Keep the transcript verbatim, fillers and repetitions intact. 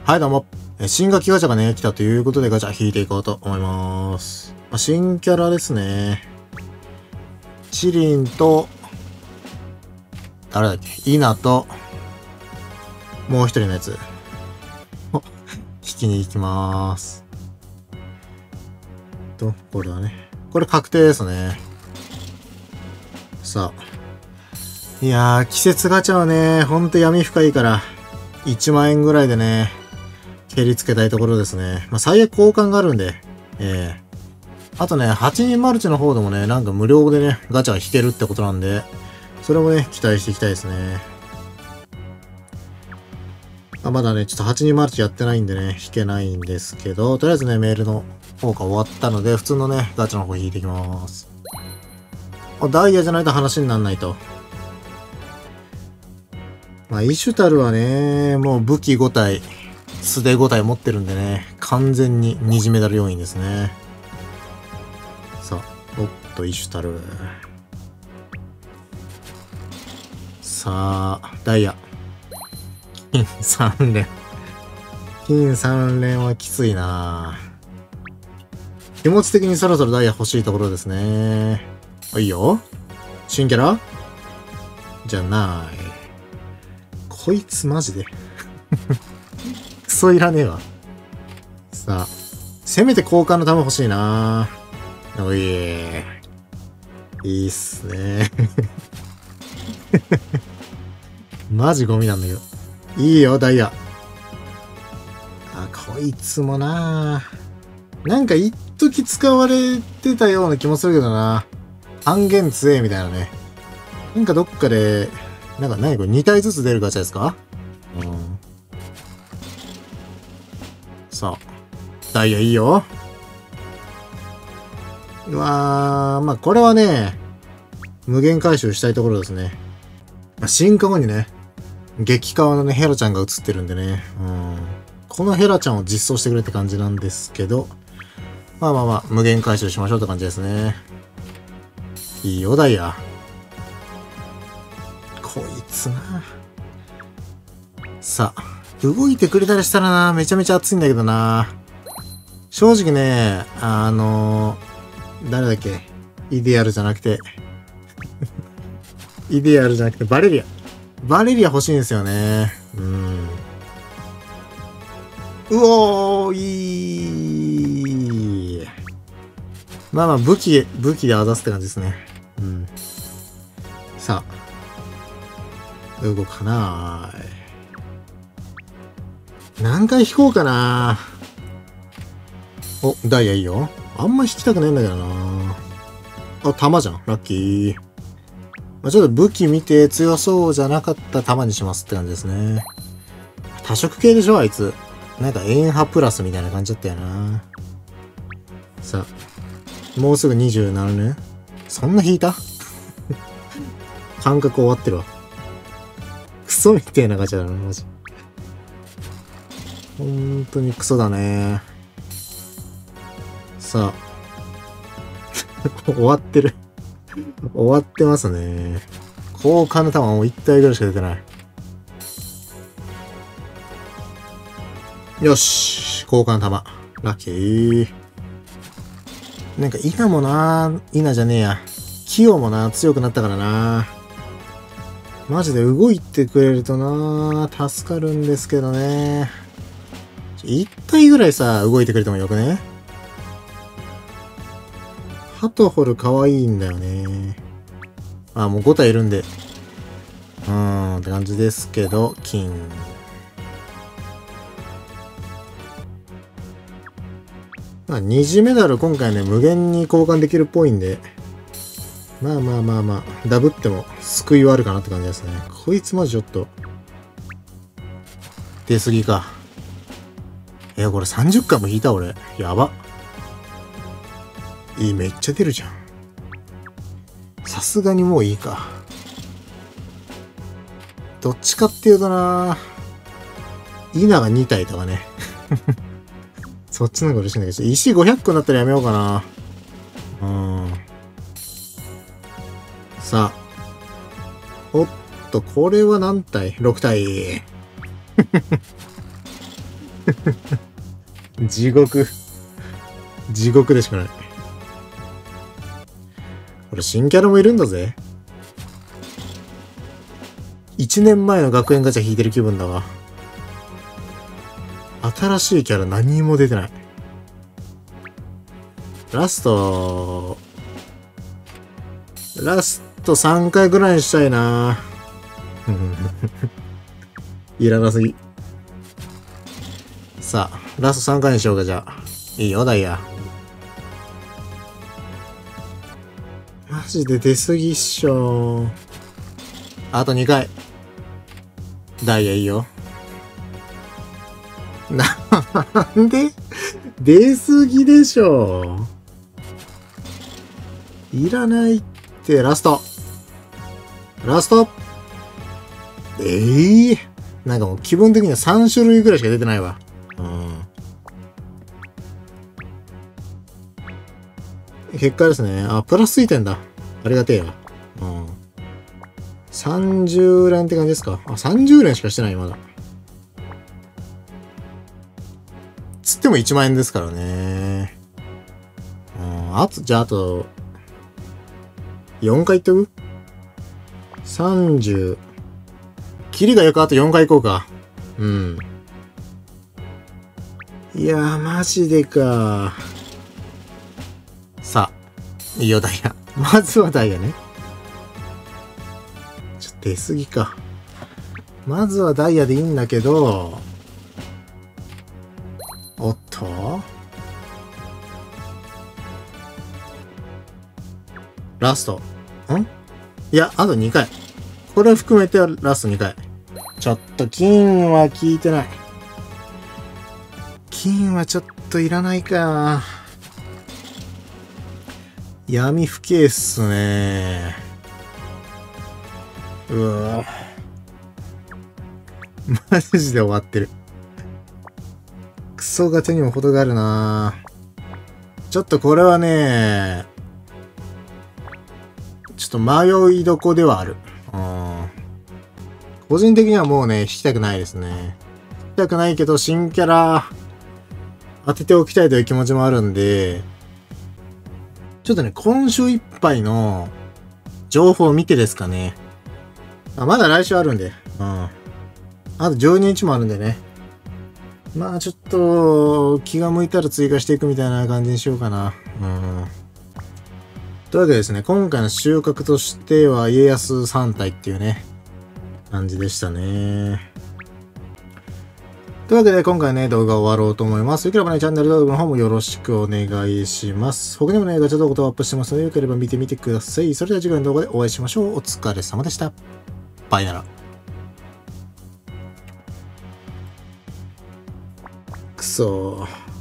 はい、どうも。え新ガキガチャがね、来たということでガチャ引いていこうと思います。まあ、新キャラですね。チリンと、誰だっけイナと、もう一人のやつ。引きに行きまーす。と、これだね。これ確定ですね。さあ。いやー、季節ガチャはね、ほんと闇深いから、いちまん円ぐらいでね、蹴りつけたいところですね。まあ、最悪交換があるんで、ええー。あとね、はちにんマルチの方でもね、なんか無料でね、ガチャが引けるってことなんで、それもね、期待していきたいですね。あまだね、ちょっとはちにんマルチやってないんでね、引けないんですけど、とりあえずね、メールの方が終わったので、普通のね、ガチャの方引いていきます。あ、ダイヤじゃないと話にならないと。まあ、イシュタルはね、もう武器ご体、素手ご体持ってるんでね、完全に二次メダル要員ですね。さあ、おっと、イシュタル。さあ、ダイヤ。金さん連。金さん連はきついな気持ち的にそろそろダイヤ欲しいところですね。いいよ。新キャラじゃない。こいつマジで。クソいらねえわ。さあ、せめて交換の弾欲しいなおいー。いいっすね。マジゴミなんだけど。いいよ、ダイヤ。あ、こいつもななんか一時使われてたような気もするけどな。半減強えみたいなね。なんかどっかで、なんか何これに体ずつ出るガチャですかうん。さあ、ダイヤいいよ。うわー、まあこれはね、無限回収したいところですね。まあ、進化後にね、激カワのね、ヘラちゃんが映ってるんでね、うん。このヘラちゃんを実装してくれって感じなんですけど、まあまあまあ、無限回収しましょうって感じですね。いいよ、ダイヤ。こいつな。さあ、動いてくれたりしたらな、めちゃめちゃ熱いんだけどな。正直ね、あのー、誰だっけイデアルじゃなくて、イデアルじゃなくてバレリア。バレリア欲しいんですよね。うん。うおー、いい。まあまあ、武器、武器であざすって感じですね。うん。さあ。動かなーい。何回引こうかなお、ダイヤいいよ。あんま引きたくないんだけどなあ、弾じゃん。ラッキー。まあ、ちょっと武器見て強そうじゃなかった弾にしますって感じですね。多色系でしょあいつ。なんか円波プラスみたいな感じだったよな。さあ。もうすぐにじゅうななねんそんな引いた感覚終わってるわ。クソみたいなガチャだな、マジ。ほんとにクソだね。さあ。終わってる。終わってますね。交換の弾もいち体ぐらいしか出てない。よし。交換弾。ラッキー。なんか、イナもなイナじゃねえや。キヨもな強くなったからなマジで動いてくれるとな助かるんですけどね。いち体ぐらいさ、動いてくれてもよくねハトホル可愛いんだよね。あ、もうご体いるんで。うーん、って感じですけど、金。まあ、二次メダル今回ね、無限に交換できるっぽいんで。まあまあまあまあ、ダブっても救いはあるかなって感じですね。こいつマジちょっと、出過ぎか。いや、これさんじゅっかいも引いた俺。やば。いい、めっちゃ出るじゃん。さすがにもういいか。どっちかっていうとなイナがに体とかね。そっちの方が嬉しいんだけど、石ごひゃっこになったらやめようかな。うん。さあ。おっと、これは何体 ?ろく 体。 地獄。地獄でしかない。これ新キャラもいるんだぜ。一年前の学園ガチャ引いてる気分だわ。新しいキャラ何も出てない。ラスト、ラストさんかいぐらいにしたいな。いらなすぎ。さあ、ラストさんかいにしようか、じゃあ。いいよ、ダイヤ。マジで出すぎっしょ。あとにかい。ダイヤいいよ。なんで出すぎでしょ。いらないって、ラスト。ラスト。ええー、なんかもう気分的にはさん種類ぐらいしか出てないわ。うん。結果ですね。あ、プラスついてんだ。ありがてえわ。うん。さんじゅう連って感じですか。あ、さんじゅう連しかしてない、まだ。つってもいちまん円ですからね。うん。あと、じゃああと、よんかいいっとく ?さんじゅう。キリがよくあとよんかい行こうか。うん。いやー、マジでか。さあ、いいよ、ダイヤ。まずはダイヤね。ちょっと出すぎか。まずはダイヤでいいんだけど、おっとラスト。んいや、あとにかい。これ含めてラストにかい。ちょっと金は効いてない。金はちょっといらないか。闇不景っすね。うわマジで終わってる。クソガチャにも程があるな。ちょっとこれはね、ちょっと迷いどこではある。うん。個人的にはもうね、引きたくないですね。引きたくないけど、新キャラ当てておきたいという気持ちもあるんで、ちょっとね、今週いっぱいの情報を見てですかね。あ、まだ来週あるんで。うん。あとじゅうににちもあるんでね。まあちょっと、気が向いたら追加していくみたいな感じにしようかな。うん。というわけでですね、今回の収穫としては家康さん体っていうね、感じでしたね。というわけで今回ね、動画終わろうと思います。よければね、チャンネル登録の方もよろしくお願いします。他にもね、ガチャ動画をアップしてますので、よければ見てみてください。それでは次回の動画でお会いしましょう。お疲れ様でした。バイなら。くそー。